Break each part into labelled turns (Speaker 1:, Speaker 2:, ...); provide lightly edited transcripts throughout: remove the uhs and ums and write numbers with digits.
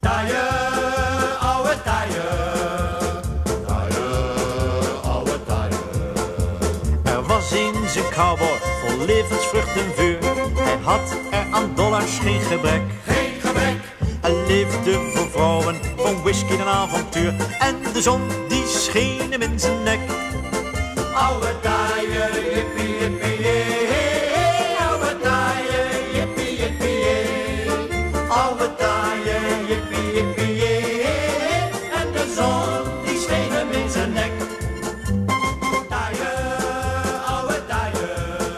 Speaker 1: Taaie, ouwe taaie. Taaie, ouwe taaie.
Speaker 2: Er was eens een cowboy vol levensvrucht en vuur. Hij had er aan dollars geen gebrek.
Speaker 1: Geen gebrek.
Speaker 2: Hij leefde voor vrouwen, van whisky en avontuur. En de zon die scheen hem in zijn nek.
Speaker 1: Ouwe taaie, jippie, jippie, jee. Ouwe taaie, jippie, jippie, jee. Ouwe taaie, jippie, jippie, jee. En de zon die scheen hem in zijn nek. Taaie, ouwe taaie.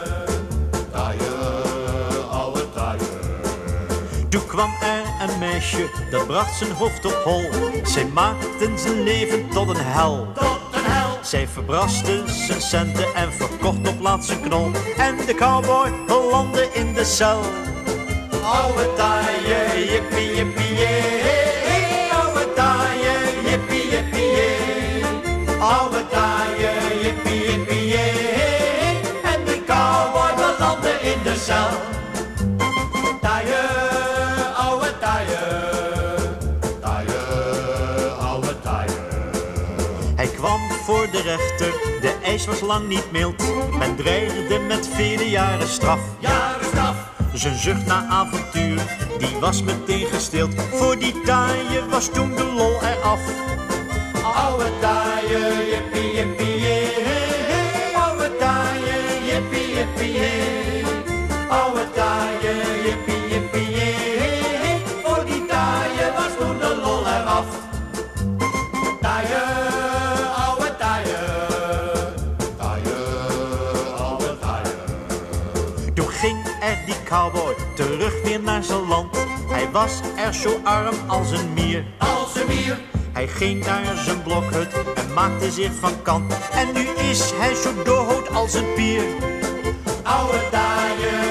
Speaker 1: Taaie, ouwe taaie.
Speaker 2: Toen kwam er een meisje, dat bracht zijn hoofd op hol. Zij maakten zijn leven tot een hel.
Speaker 1: Tot een hel.
Speaker 2: Zij verbraste zijn centen en verkocht op laatst zijn knol. En de cowboy belandde in de cel.
Speaker 1: Ouwe taaie, jippie, jippie, jee. Ouwe taaie, jippie, jippie, jee. Ouwe taaie, jippie, jippie, jee. En de cowboy belandde in de cel. Taaie, ouwe taaie. Taaie, ouwe taaie.
Speaker 2: Hij kwam voor de rechter, de eis was lang niet mild. Men dreigde met vele jaren straf.
Speaker 1: Jaren straf.
Speaker 2: Zijn zucht naar avontuur, die was meteen gestild. Voor die taaie was toen de lol eraf.
Speaker 1: Ouwe taaie, jippie, jippie, jee. Ouwe taaie, jippie, jippie, jee. Ouwe taaie, jippie, jippie, jee. Voor die taaie was toen de lol eraf. Taaie, ouwe taaie. Taaie, ouwe taaie.
Speaker 2: Toen ging er die cowboy terug weer naar zijn land. Hij was er zo arm als een mier.
Speaker 1: Als een mier.
Speaker 2: Hij ging naar zijn blokhut en maakte zich van kant. En nu is hij zo dood als een pier.
Speaker 1: Ouwe taaie,